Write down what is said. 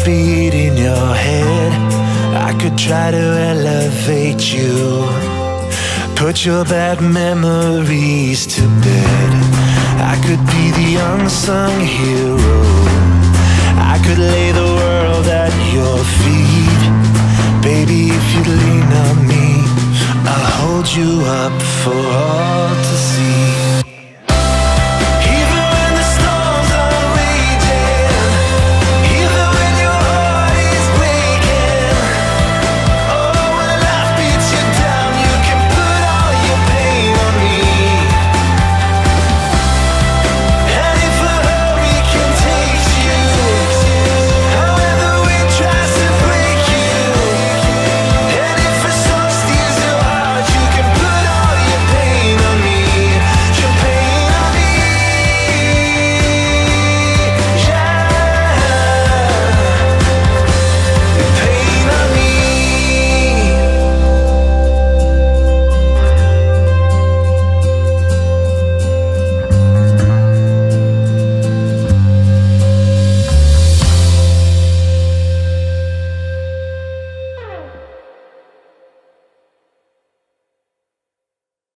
heartbeat in your head. I could try to elevate you, put your bad memories to bed. I could be the unsung hero, I could lay the world at your feet. Baby, if you lean on me, I'll hold you up for all to see.